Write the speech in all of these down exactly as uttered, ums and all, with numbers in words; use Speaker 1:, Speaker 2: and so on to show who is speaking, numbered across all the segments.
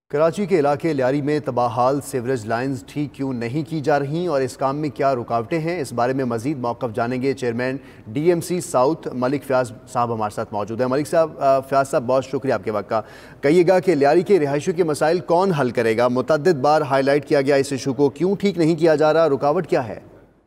Speaker 1: कराची के इलाके लियारी में तबाहाल सीवरेज लाइंस ठीक क्यों नहीं की जा रही और इस काम में क्या रुकावटें हैं, इस बारे में मजीद मौक़िफ़ जानेंगे। Chairman DMC south Malik Fayaz साहब हमारे साथ मौजूद हैं। मलिक साहब, फयाज साहब, बहुत शुक्रिया आपके वक्त का। कहिएगा कि लियारी के रिहायशियों के मसाइल कौन हल करेगा? मुतअद्दिद बार हाईलाइट किया गया इस इशू को, क्यों ठीक नहीं किया जा रहा, रुकावट क्या है?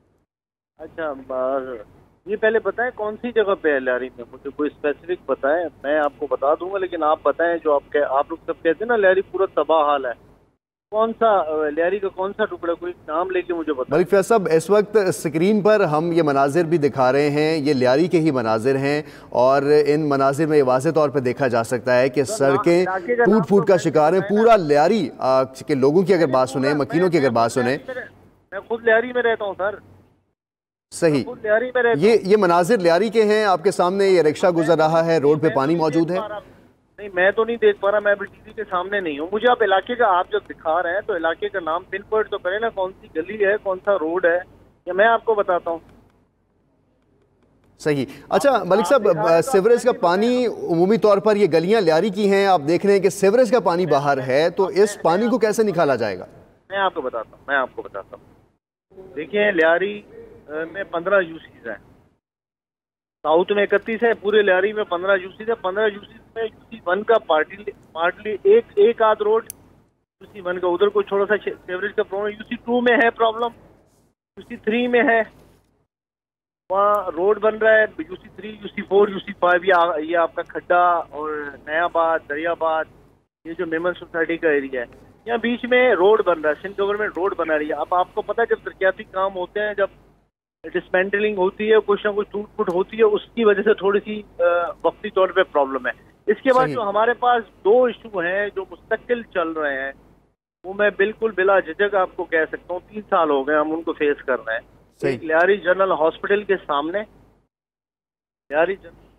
Speaker 2: अच्छा, ये पहले बताएं कौन सी जगह पे है लियारी में, मुझे कोई स्पेसिफिक बताएं, मैं आपको बता दूंगा, लेकिन आप बताएं। जो आप कह, आप लोग सब कहते हैं ना लियारी पूरा तबाह हाल है, कौन सा लियारी का कौन सा टुकड़ा, कोई नाम लेके मुझे बताएं।
Speaker 1: मलिक फयाज साहब, इस वक्त स्क्रीन पर हम ये मनाजिर भी दिखा रहे हैं, ये लियारी के ही मनाजिर हैं और इन मनाजिर में वाज़ेह तौर पर देखा जा सकता है कि सड़कें टूट फूट का शिकार हैं। पूरा लियारी के लोगों की अगर बात सुने, मकीनों की अगर बात सुने,
Speaker 2: मैं खुद लियारी में रहता हूँ सर।
Speaker 1: सही, ये ये मनाजिर लियारी के हैं। आपके सामने ये रिक्शा गुजर रहा है, रोड पे पानी मौजूद है।
Speaker 2: नहीं, मैं तो नहीं देख पा रहा, मैं भी टीवी के सामने नहीं हूँ। मुझे आप इलाके का, आप जब दिखा रहे हैं तो इलाके का नाम पिन पॉइंट तो करें ना, कौन सी गली है, कौन सा रोड है, या मैं आपको बताता हूँ।
Speaker 1: सही। अच्छा मलिक साहब, सीवरेज का पानी उमूमी तौर पर ये गलियां लियारी की हैं, आप देख रहे हैं कि सीवरेज का पानी बाहर है, तो इस पानी को कैसे निकाला जाएगा?
Speaker 2: मैं आपको बताता हूँ मैं आपको बताता हूँ देखिए, लियारी में पंद्रह यूसीज है, साउथ में इकतीस है, पूरे लियारी में पंद्रह यूसीज है। पंद्रह यूसीज में यूसी वन का पार्टली पार्टली एक एक आध रोड यूसी वन का, उधर कोई थोड़ा सा सेवरेज का प्रॉब्लम यूसी टू में है, प्रॉब्लम यूसी थ्री में है, वहाँ रोड बन रहा है। UC three, UC four, UC five, ये ये आपका खड्डा और नयाबाद, दरियाबाद, ये जो मेमन सोसाइटी का एरिया है, यहाँ बीच में रोड बन रहा है। सिंध गवर्नमेंट रोड बना रही है। अब आपको पता है जब तरक्याती काम होते हैं, जब डिसमेंटलिंग होती है, कुछ ना कुछ टूट फूट होती है, उसकी वजह से थोड़ी सी वक्ती तौर पे प्रॉब्लम है। इसके बाद जो हमारे पास दो इशू हैं जो मुस्तकिल चल रहे हैं, वो मैं बिल्कुल बिला झिझक आपको कह सकता हूँ, तीन साल हो गए हम उनको फेस कर रहे हैं। लियारी जनरल हॉस्पिटल के सामने, लियारी जनरल